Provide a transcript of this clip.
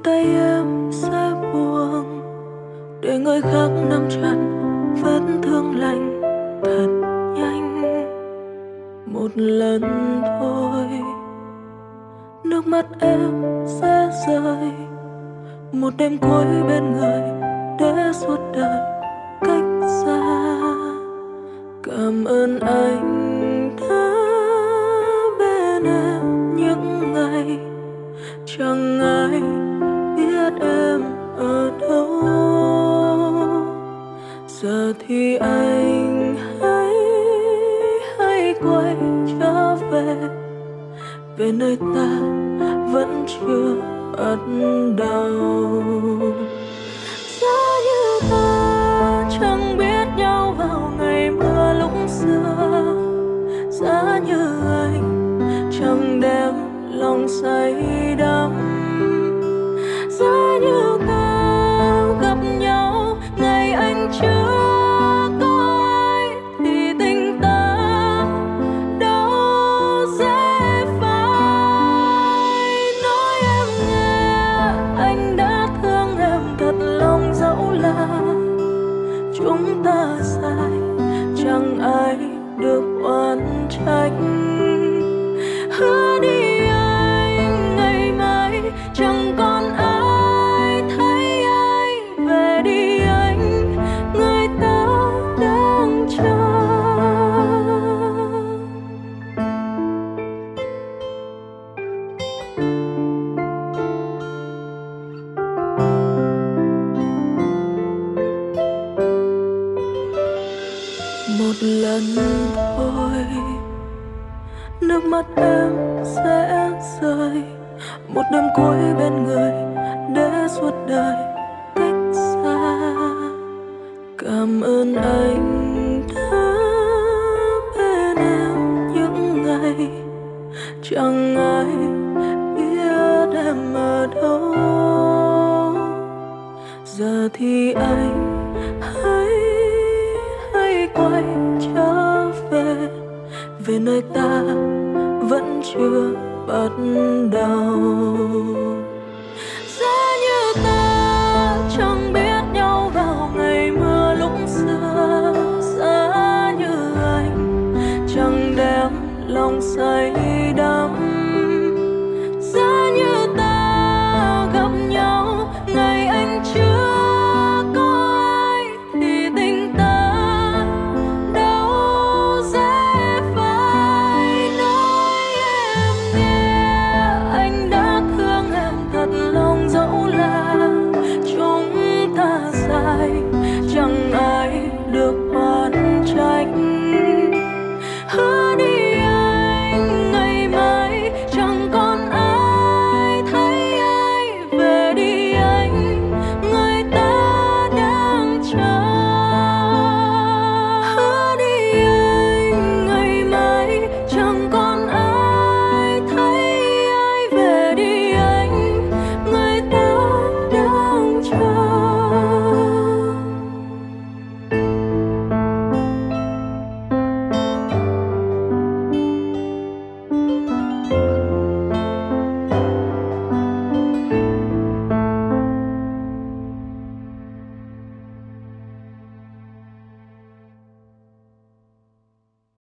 tay em sẽ buông để người khác nắm chặt vết thương lành thật nhanh. Một lần thôi nước mắt em sẽ rơi, một đêm cuối bên người để suốt đời cách xa. Cảm ơn anh đã bên em những ngày chẳng ai biết em ở đâu. Giờ thì anh hãy quay trở về, về nơi ta vẫn chưa bắt đầu. Giá như ta chẳng biết nhau vào ngày mưa lúc xưa, giá như anh chẳng đem lòng say đắm, giá như ta gặp nhau ngày anh chưa có ai, thì tình ta đâu dễ phai. Nói em nghe, anh đã thương em thật lòng, dẫu là chúng ta sai chẳng ai được oán trách. Hứa đi anh, ngày mai chẳng còn ai thấy ai. Về đi anh, người ta đang chờ. Một lần thôi nước mắt em sẽ rơi, một đêm cuối bên người để suốt đời cách xa. Cảm ơn anh đã bên em những ngày chẳng ai biết em ở đâu. Giờ thì anh hãy quay trở về, về nơi ta vẫn chưa bắt đầu.